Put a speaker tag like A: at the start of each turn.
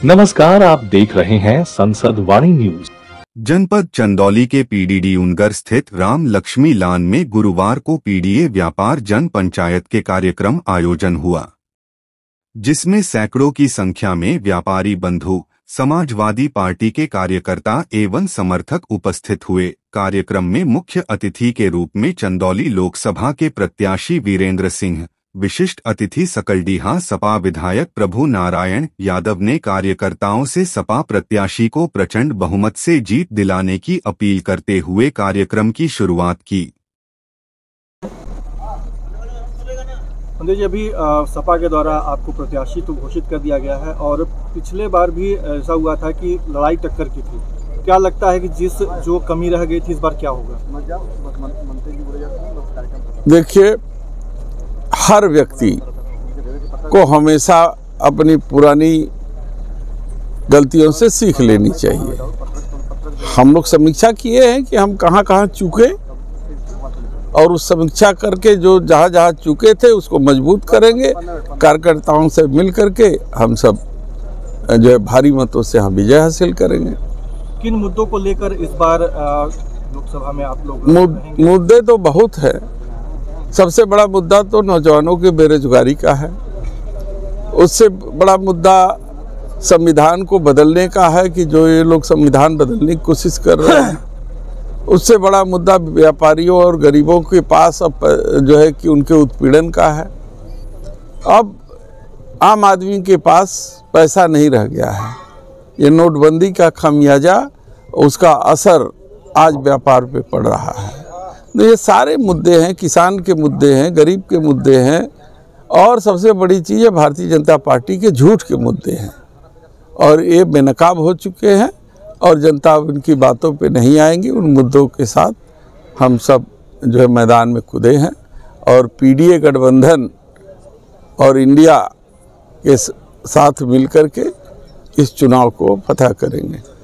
A: नमस्कार, आप देख रहे हैं संसद वाणी न्यूज।
B: जनपद चंदौली के पीडीडी उनगर स्थित राम लक्ष्मी लान में गुरुवार को पीडीए व्यापार जन पंचायत के कार्यक्रम आयोजन हुआ, जिसमें सैकड़ों की संख्या में व्यापारी बंधु, समाजवादी पार्टी के कार्यकर्ता एवं समर्थक उपस्थित हुए। कार्यक्रम में मुख्य अतिथि के रूप में चंदौली लोकसभा के प्रत्याशी वीरेंद्र सिंह, विशिष्ट अतिथि सकलडीहा सपा विधायक प्रभु नारायण यादव ने कार्यकर्ताओं से सपा प्रत्याशी को प्रचंड बहुमत से जीत दिलाने की अपील करते हुए कार्यक्रम की शुरुआत की।
C: जी, अभी सपा के द्वारा आपको प्रत्याशी तो घोषित कर दिया गया है और पिछले बार भी ऐसा हुआ था कि लड़ाई टक्कर की थी। क्या लगता है कि जो कमी रह गई थी इस बार क्या होगा?
D: देखिए, हर व्यक्ति को हमेशा अपनी पुरानी गलतियों से सीख लेनी चाहिए। हम लोग समीक्षा किए हैं कि हम कहाँ कहाँ चूके और उस समीक्षा करके जो जहाँ जहाँ चूके थे उसको मजबूत करेंगे। कार्यकर्ताओं से मिल करके हम सब जो है भारी मतों से हम विजय हासिल करेंगे।
C: किन मुद्दों को लेकर इस बार लोकसभा में आप लोग
D: मुद्दे तो बहुत है। सबसे बड़ा मुद्दा तो नौजवानों की बेरोजगारी का है। उससे बड़ा मुद्दा संविधान को बदलने का है कि जो ये लोग संविधान बदलने की कोशिश कर रहे हैं। उससे बड़ा मुद्दा व्यापारियों और गरीबों के पास अब जो है कि उनके उत्पीड़न का है। अब आम आदमी के पास पैसा नहीं रह गया है। ये नोटबंदी का खामियाजा, उसका असर आज व्यापार पे पड़ रहा है। तो ये सारे मुद्दे हैं, किसान के मुद्दे हैं, गरीब के मुद्दे हैं और सबसे बड़ी चीज़ है भारतीय जनता पार्टी के झूठ के मुद्दे हैं और ये बेनकाब हो चुके हैं और जनता उनकी बातों पे नहीं आएंगी। उन मुद्दों के साथ हम सब जो है मैदान में कूदे हैं और पीडीए गठबंधन और इंडिया के साथ मिलकर के इस चुनाव को फतह करेंगे।